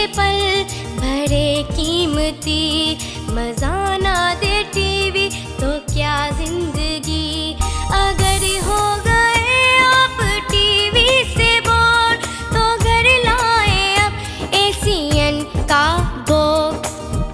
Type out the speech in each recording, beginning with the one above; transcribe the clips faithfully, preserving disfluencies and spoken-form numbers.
पल भरे कीमती, मजा ना दे टीवी तो क्या जिंदगी। अगर हो गए आप टीवी से बोर तो घर लाए अब एशियन का बॉक्स।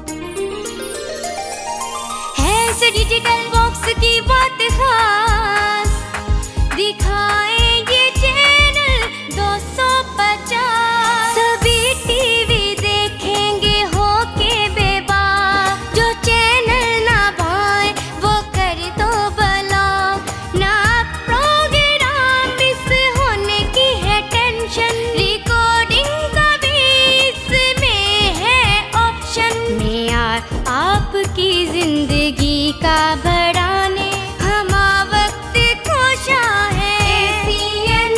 है इस डिजिटल बॉक्स की बात खास, दिखाए ये चैनल दो सौ पचास। सभी टीवी देखेंगे होके बेबाक, जो चैनल ना भाए वो कर दो ब्लॉक। ना प्रोग्राम मिस होने की है टेंशन, रिकॉर्डिंग का भी इसमें है ऑप्शन। मैं आपकी जिंदगी का बढ़ाने हम वक्त खोशा है। Asian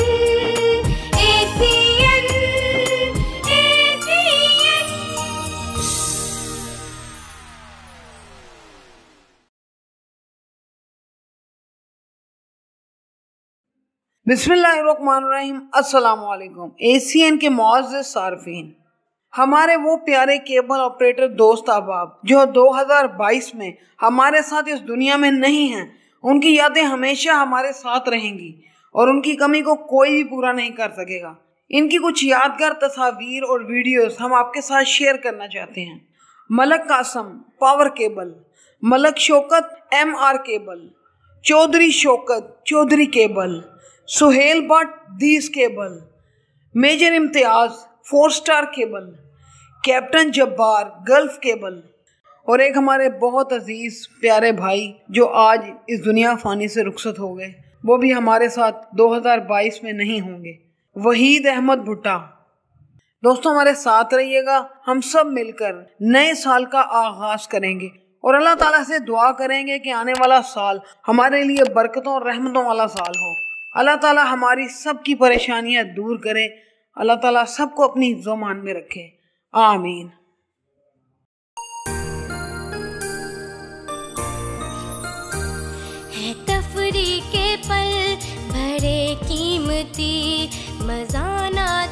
Asian Asian. बिस्मिल्लाहिर्रहमानिर्रहीम। अस्सलामु अलैकुम। एशियन के मुअज़्ज़ज़ सारफीन, हमारे वो प्यारे केबल ऑपरेटर दोस्त अहबाब जो दो हज़ार बाईस में हमारे साथ इस दुनिया में नहीं हैं, उनकी यादें हमेशा हमारे साथ रहेंगी और उनकी कमी को कोई भी पूरा नहीं कर सकेगा। इनकी कुछ यादगार तस्वीर और वीडियोस हम आपके साथ शेयर करना चाहते हैं। Malak Qasim power cable, Malak Shaukat M R cable, Chaudhry Shaukat Chaudhry cable, Suhail Bhatt दीस cable, major Imtiaz four star cable, captain Jabbar gulf cable, और एक हमारे बहुत अजीज प्यारे भाई जो आज इस दुनिया फानी से रुखसत हो गए, वो भी हमारे साथ दो हज़ार बाईस में नहीं होंगे, वहीद अहमद भुट्टा। दोस्तों, हमारे साथ रहिएगा। हम सब मिलकर नए साल का आगाज करेंगे और अल्लाह ताला से दुआ करेंगे कि आने वाला साल हमारे लिए बरकतों और रहमतों वाला साल हो। अल्लाह ताला हमारी सबकी परेशानियां दूर करे। अल्लाह ताला सबको अपनी ज़ुबान में रखे। आमीन। है तफरी के पल भरे कीमती, मजा ना